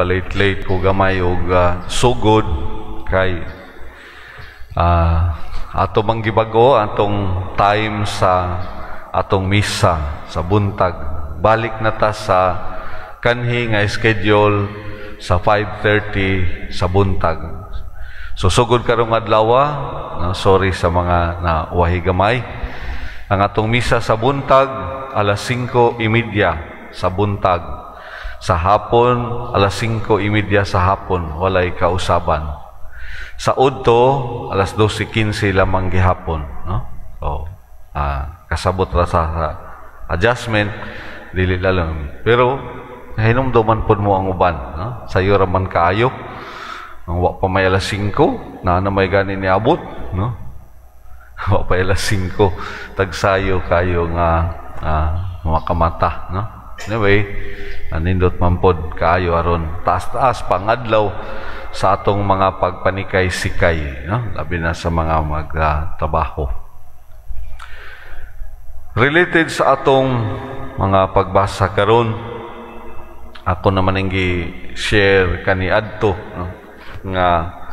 nagpalit-late ko gamay og sugod kay ato mang gibago atong time sa atong misa sa buntag. Balik na ta sa kanhi nga schedule sa 5:30 sa buntag. So sugod karong adlaw, sorry sa mga nawahi gamay. Ang atong misa sa buntag alas 5:30 sa buntag. Sa hapon alas 5:30 sa hapon, walay kausaban. Sa udto alas 12:15 lamang gihapon, no? So kasabot ra sa adjustment dili lang. Pero hinumduman pod mo ang uban, no? Sayo ra man kaayo. Ang wa pa may alas 5 na may gani ni abot, no? Wa pa alas 5 tagsayo kayo nga mga kamata, no? Anyway, nindot man pod kaayo aron taas-taas pangadlaw sa atong mga pagpanikay-sikay, no? Labi na sa mga magtrabaho. Related sa atong mga pagbasa karon, ako naman ang gi-share kaniadto, no? Nga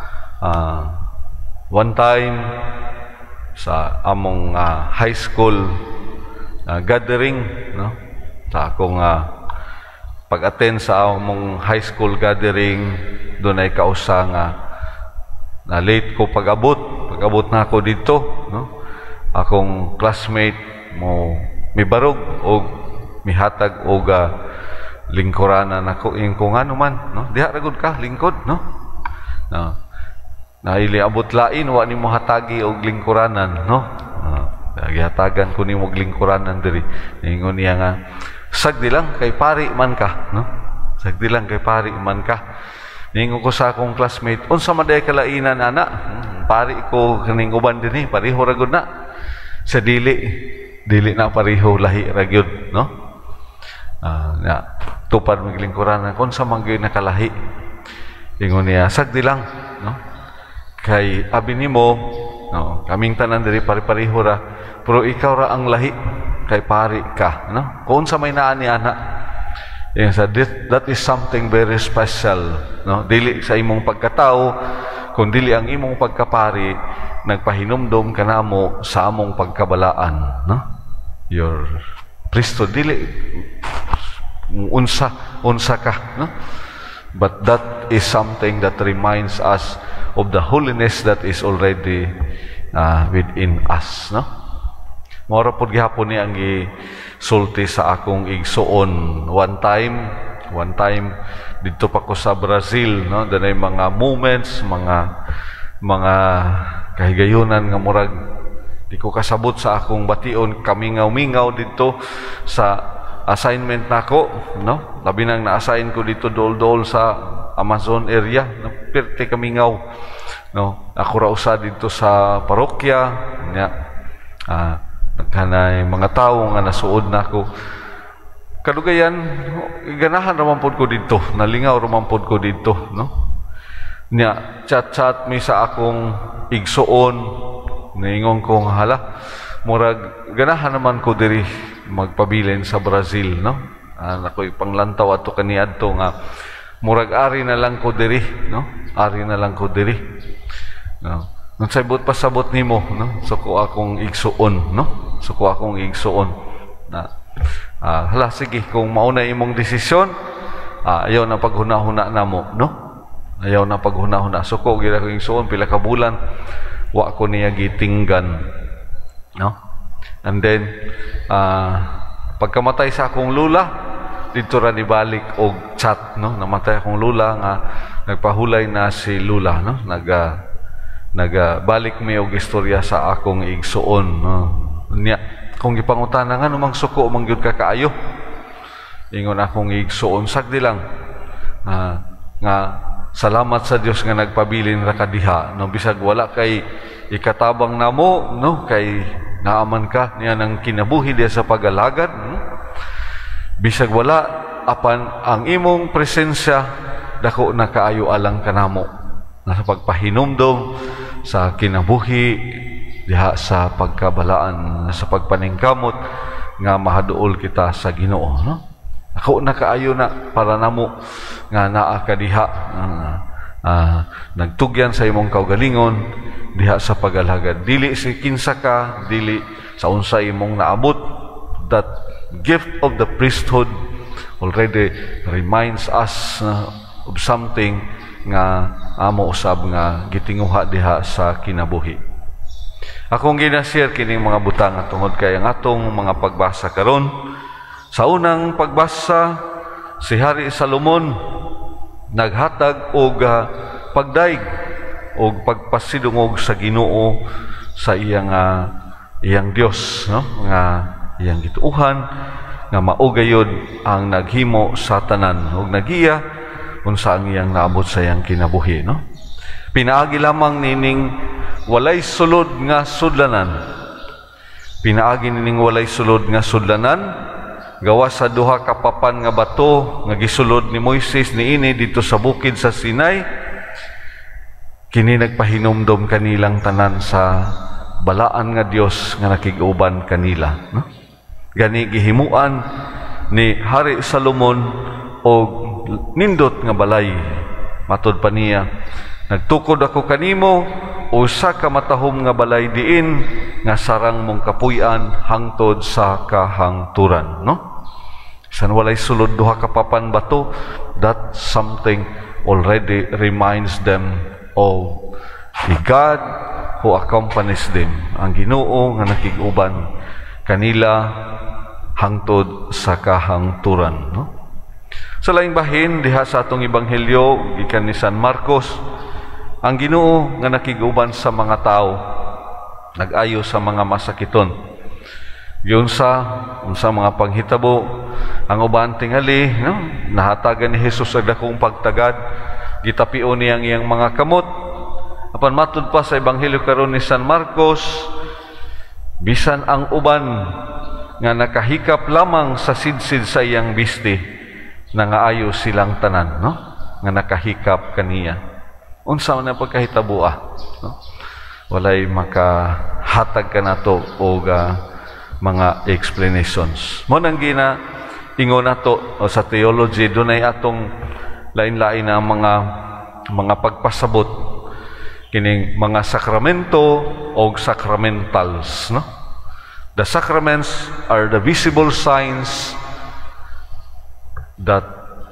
one time sa among high school gathering, no? Sa akong pag-attend sa among high school gathering, doon ay kausa nga na late ko pag-abot na ako dito, no? Akong classmate mo mibarog o mihatag o lingkuranan ako kung ano man, no? Diha ra gud ka lingkod, no? Na ili abot lain wa nimo hatagi og lingkuranan, no? Gihatagan ko nimo og lingkuranan diri. Ingon niya nga sagdi lang kay pari man ka, no? Sagdi lang kay pari man ka. Ningon ko sa akong classmate, unsa man day kalainan ana? Pari ko kaning uban dinhi, pareho ra gud na. Sa dili na pareho lahi ra gyud, no? Tupad mo lingkuranan kun sa man gyud nakalahi. Ingon niya, sagdi lang, no? Kay abi nimo, no, kaming tanan diri pare-pareho ra, pero ikaw ra ang lahi kay pari ka, no? Kung sa may naa ni ana, yung sa that is something very special, no? Dili sa imong pagkatao, kun dili ang imong pagkapari, nagpahinumdom kanamo sa among pagkabalaan, no? Your priesthood dili unsa ka, no? But that is something that reminds us of the holiness that is already within us, no? Mora pod gihapon ni ang gisulti sa akong igsuon one time dito pa ko sa Brazil, no? Danay mga moments, mga kahigayunan nga murag di ko kasabot sa akong bation, kamingaw-mingaw dito sa assignment nako, no? Labi nang na-assign ko dito dol-dol sa Amazon area, no? Pirte kamingaw, no? Ako ra usa dito sa parokya nya, kanay mga tawo nga nasuod nako. Kadugayan ganahan ra man pod ko dito, nalingaw ra man pod ko dito, no? Nya chat mi sa akong igsuon, ningon ko hala murag ganahan naman ko diri magpabilin sa Brazil, no? Ako'y panglantaw ato kaniadto nga murag ari na lang ko diri, no? Ari na lang ko diri, no? Nung sabot pasabot nimo, no? Suko akong igsuon, no? Suko akong igsuon na hala sige kung mauna imong desisyon, ayaw na paghuna-huna namo, no? Ayaw na paghuna-huna. Suko gid akong igsuon pila ka bulan wa ko niya gitinggan, no? And then pagkamatay sa akong lula dito ra nibalik og chat, no? Namatay akong lula nga nagpahulay na si lula, no? Balik mi og istorya sa akong igsuon, no? Nya kung gipangutana nga numang suko man gyud ka kaayo, ingon akong igsuon sagdi lang nga salamat sa Dios nga nagpabilin ra ka diha, no? Bisag wala kay ikatabang namo, no? Kay naaman ka niya ng kinabuhi diya sa pag-alagad, no? Bisag wala apan ang imong presensya dako na kaayo alang kanamo na sa pagpahinumdom sa kinabuhi diha sa pagkabalaan, sa pagpaningkamot nga mahaduol kita sa Ginoo, no? Ako na kaayo na para namo nga naa ka diha. Nagtugyan sa imong kaugalingon diha sa pagalhagad. Dili si kinsa ka, dili sa unsa imong naabot. That gift of the priesthood already reminds us of something nga amo usab nga gitinguha diha sa kinabuhi. Akong ginashare kining mga butang tungod kay ang atong mga pagbasa karon. Sa unang pagbasa, si Hari Salomon naghatag og pagdaig og pagpasidungog sa Ginoo sa iyang Dios, no? Nga iyang gituuhan nga mao gayud ang naghimo sa tanan ug nagiya unsa ang iyang naabot sa iyang kinabuhi, no? Pinaagi lamang nining walay sulod nga sudlanan. Pinaagi nining walay sulod nga sudlanan gawa sa duha ka papan nga bato nga gisulod ni Moises niini dito sa bukid sa Sinai. Kini nagpahinumdom kanilang tanan sa balaan nga Dios nga nakig-uban kanila, no? Gani gihimuan ni Hari Salomon og nindot nga balay. Matud pa niya, nagtukod ako kanimo usa ka matahom nga balay diin nga sarang mong kapuy-an hangtod sa kahangturan, no? San walay sulod duha ka papan bato, that something already reminds them of the God who accompanies them, ang Ginoo nga nakig-uban kanila hangtod sa kahangturan, no? Sa laing bahin diha sa atong ebanghelyo gikan ni San Marcos, ang Ginoo nga nakig-uban sa mga tao nag-ayo sa mga masakiton. Unsa mga panghitabo ang uban tingali, no? Nahatagan ni Jesus ang dakong pagtagad, gitapio niya ang iyang mga kamot. Apan matud pa sa ebanghelyo karon ni San Marcos, bisan ang uban nga nakahikap lamang sa sidsid sa iyang bisti, nangaayo silang tanan, no? Nga nakahikap kaniya. Unsa man ang pagkahitaboa, no? Walay makahatag ka nato og mga explanations. Mo nang ingon nato sa theology, dunay atong lain-lain na mga pagpasabot kining mga sakramento o sacramentals, no? The sacraments are the visible signs that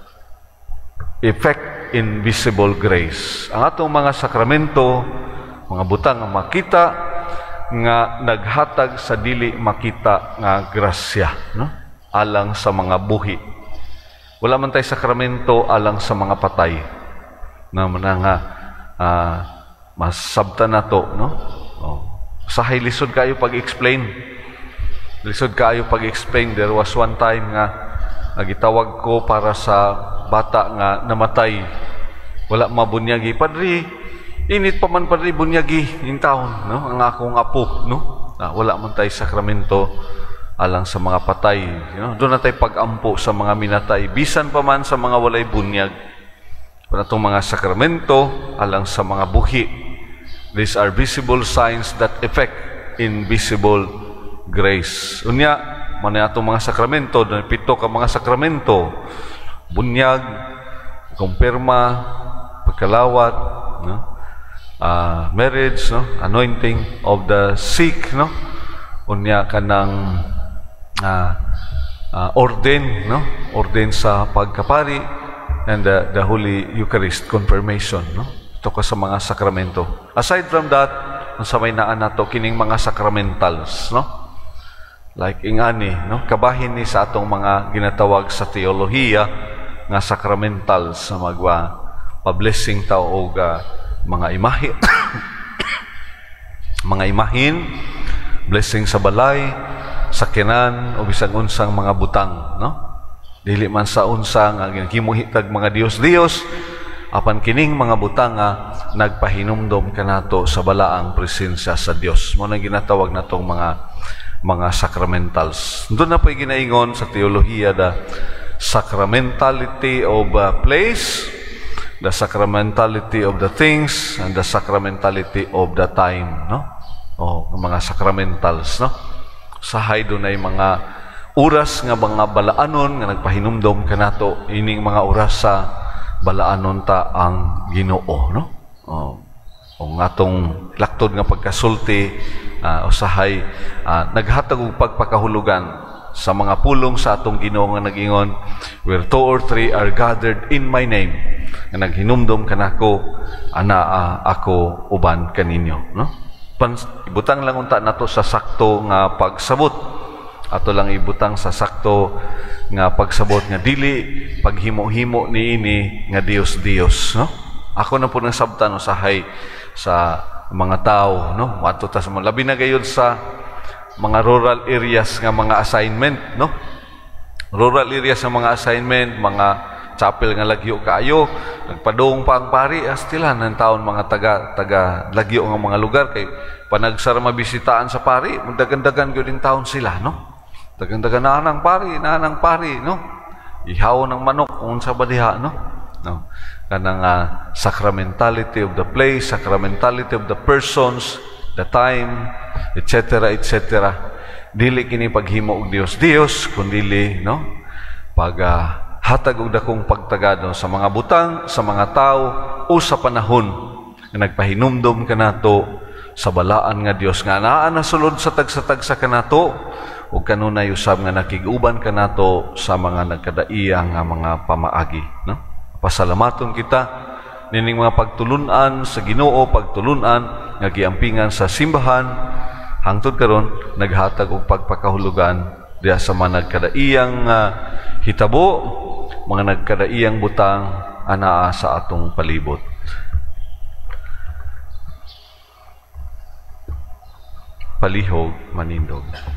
effect invisible grace. Ang atong mga sakramento, mga butang nga makita nga naghatag sa dili makita nga grasya, no? Alang sa mga buhi. Wala man tay sakramento alang sa mga patay na nga masabtan nato, no? Sahay lisod kayo pag-explain. Lisod kayo pag-explain. There was one time nga nagitawag ko para sa bata nga namatay. Wala mabunyagi. Padri, init pa man padri bunyagi in taon, no? Ang akong apo, no? Wala man tay sakramento alang sa mga patay, no? Doon na tayo pag-ampo sa mga minatay, bisan pa man sa mga walay bunyag. Kung itong mga sakramento alang sa mga buhi, these are visible signs that effect invisible grace. Unya, man itong mga sakramento, pito ka mga sakramento, bunyag, kumpirma, pagkalawat, no? Marriage, no? Anointing of the sick, no? Unya kanang ordain, no? Ordain sa pagkapari, and the Holy Eucharist, confirmation, no? Ito ka sa mga sakramento. Aside from that, sa may naan nato kining mga sacramentals, no? Like ingani, no? Kabahin ni sa atong mga ginatawag sa teolohiya nga sacramentals sa pa-blessing tao og mga imahe mga imahin, blessing sa balay, sakyanan o bisag unsang mga butang, no? Dili man sa unsang gimuhitag mga Dios apan kining mga butang nga nagpahinumdom kanato sa balaang presensya sa Dios. Mo nang ginatawag natong mga sacramentals. Doon na po'y ginaingon sa teolohiya the sacramentality of a place, the sacramentality of the things, and the sacramentality of the time, no? Mga sacramentals, no? Sahay doon ay mga oras nga mga balaanon nga nagpahinumdom kanato, ining mga oras sa balaanon ta ang Ginoo, no? O atong laktod nga pagkasulti, usahay naghatag og pagpakahulugan sa mga pulong sa atong Ginoo nga nagingon, where 2 or 3 are gathered in my name, nga naghinumdom kanako, ana ako uban kaninyo, no? Ibutang lang unta nato sa sakto nga pagsabot, ato lang ibutang sa sakto nga pagsabot nga dili paghimo-himo niini nga Dios, no? Ako na po nang sabtan usahay sa mga tao, no? Mato ta sa labi na gayud sa mga rural areas nga mga assignment, no? Rural areas nga mga assignment, mga chapel nga lagyo kaayo, nagpadong pa ang pari, astilan ng taon mga taga lagyo nga mga lugar, kay panagsara mabisitaan sa pari, magdagandagan gyud taon sila, no? Dagandagan na anang pari, no? Ihaw ng manok kung sa badiha, no? No. Kanang sacramentality of the place, sacramentality of the persons, the time, etc., etc. Dili kini paghimo og Dios, kundili, no? Hatag og dakong pagtagado sa mga butang, sa mga tao o sa panahon nga nagpahinumdom kanato sa balaan nga Dios nga naa nasulod sa tagsa-tagsa kanato ug kanunay usab nga nakig-uban kanato sa mga nagkadaiya nga mga pamaagi, no? Pasalamaton kita nining mga pagtulunan sa Ginoo, pagtulunan nga giampingan sa simbahan hangtod karon naghatag og pagpakahulugan diha sa mga nagkadaiyang hitabo, mga nagkadaiyang butang anaa sa atong palibot. Palihog manindog.